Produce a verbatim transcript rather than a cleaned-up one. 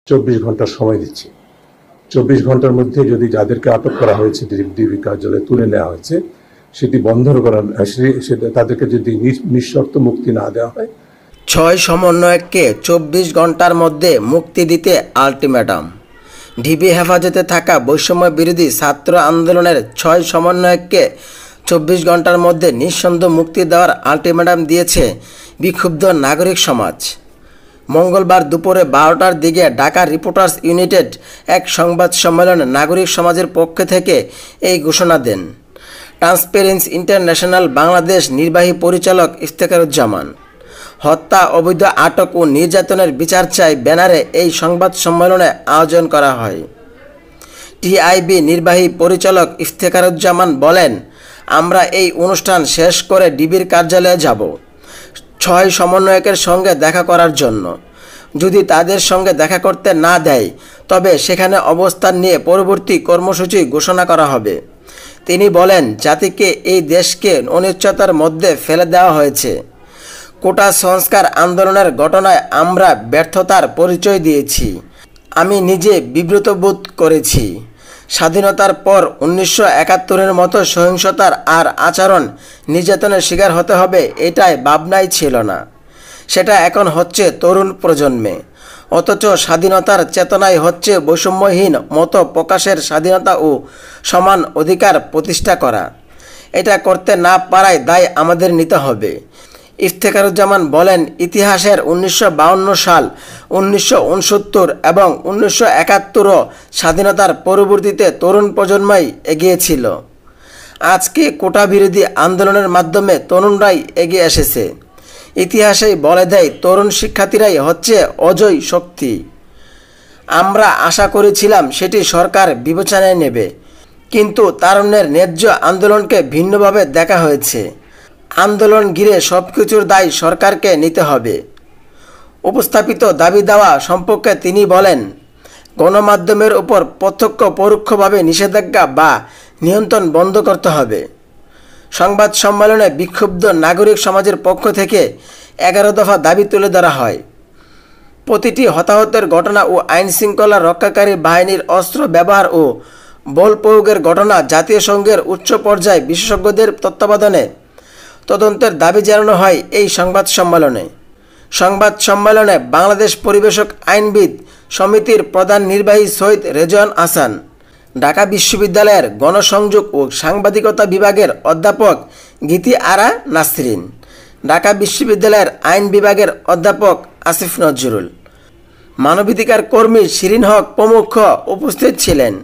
চব্বিশ ঘন্টার সময় দিচ্ছি। চব্বিশ ঘন্টার মধ্যে যদি যাদেরকে আটক করা হয়েছে ডিবি কার্যালয়ে তুলে নেওয়া হয়েছে সেটি বন্ধ করা, তাদেরকে যদি নিঃশর্ত মুক্তি না দেওয়া হয়। ছয় সমন্বয়ককে চব্বিশ ঘন্টার মধ্যে মুক্তি দিতে আলটিমেটাম। ডিবি হেফাজতে থাকা বৈষম্য বিরোধী ছাত্র আন্দোলনের ছয় সমন্বয়ককে চব্বিশ ঘন্টার মধ্যে নিঃসন্দেহ মুক্তি দেওয়ার আলটিমেটাম দিয়েছে বিক্ষুব্ধ নাগরিক সমাজ। মঙ্গলবার দুপুরে বারোটার দিকে ঢাকা রিপোর্টার্স ইউনিটেড এক সংবাদ সম্মেলনে নাগরিক সমাজের পক্ষ থেকে এই ঘোষণা দেন ট্রান্সপারেন্সি ইন্টারন্যাশনাল বাংলাদেশ নির্বাহী পরিচালক ইফতেখারুজ্জামান। হত্যা, অবৈধ আটক ও নির্যাতনের বিচার চাই ব্যানারে এই সংবাদ সম্মেলনে আয়োজন করা হয়। টিআইবি নির্বাহী পরিচালক ইফতেখারুজ্জামান বলেন, আমরা এই অনুষ্ঠান শেষ করে ডিবির কার্যালয়ে যাব ছয় সমন্বয়কের সঙ্গে দেখা করার জন্য। যদি তাদের সঙ্গে দেখা করতে না দেয় তবে সেখানে অবস্থান নিয়ে পরবর্তী কর্মসূচি ঘোষণা করা হবে। তিনি বলেন, জাতিকে এই দেশকে অনিশ্চয়তার মধ্যে ফেলে দেওয়া হয়েছে। কোটা সংস্কার আন্দোলনের ঘটনায় আমরা ব্যর্থতার পরিচয় দিয়েছি। আমি নিজে বিব্রত বোধ করেছি। স্বাধীনতার পর উনিশশো একাত্তরের মতো সহিংসতার আর আচরণ নির্যাতনের শিকার হতে হবে এটাই ভাবনাই ছিল না। সেটা এখন হচ্ছে তরুণ প্রজন্মে। অথচ স্বাধীনতার চেতনায় হচ্ছে বৈষম্যহীন মত প্রকাশের স্বাধীনতা ও সমান অধিকার প্রতিষ্ঠা করা। এটা করতে না পারায় দায় আমাদের নিতে হবে। ইফতেখারুজ্জামান বলেন, ইতিহাসের উনিশশো বাউন্ন সাল, উনিশশো উনসত্তর এবং উনিশশো একাত্তরও স্বাধীনতার পরবর্তীতে তরুণ প্রজন্মই এগিয়েছিল। আজকে কোটা বিরোধী আন্দোলনের মাধ্যমে তরুণরাই এগিয়ে এসেছে। ইতিহাসেই বলে দেয় তরুণ শিক্ষার্থীরাই হচ্ছে অজয় শক্তি। আমরা আশা করেছিলাম সেটি সরকার বিবেচনায় নেবে, কিন্তু তারুণ্যের ন্যায্য আন্দোলনকে ভিন্নভাবে দেখা হয়েছে। আন্দোলন ঘিরে সব কিছুর দায় সরকারকে নিতে হবে। উপস্থাপিত দাবি দেওয়া সম্পর্কে তিনি বলেন, গণমাধ্যমের উপর প্রত্যক্ষ পরোক্ষভাবে নিষেধাজ্ঞা বা নিয়ন্ত্রণ বন্ধ করতে হবে। সংবাদ সম্মেলনে বিক্ষুব্ধ নাগরিক সমাজের পক্ষ থেকে এগারো দফা দাবি তুলে ধরা হয়। প্রতিটি হতাহতের ঘটনা ও আইনশৃঙ্খলা রক্ষাকারী বাহিনীর অস্ত্র ব্যবহার ও বল প্রয়োগের ঘটনা জাতীয় সংঘের উচ্চ পর্যায়ে বিশেষজ্ঞদের তত্ত্বাবধানে তদন্তের দাবি জানানো হয় এই সংবাদ সম্মেলনে। সংবাদ সম্মেলনে বাংলাদেশ পরিবেশক আইনবিদ সমিতির প্রধান নির্বাহী সৈয়দ রেজওয়ান হাসান, ঢাকা বিশ্ববিদ্যালয়ের গণসংযোগ ও সাংবাদিকতা বিভাগের অধ্যাপক গীতি আরা নাসরিন, ঢাকা বিশ্ববিদ্যালয়ের আইন বিভাগের অধ্যাপক আসিফ নজরুল, মানবাধিকার কর্মী শিরিন হক প্রমুখ উপস্থিত ছিলেন।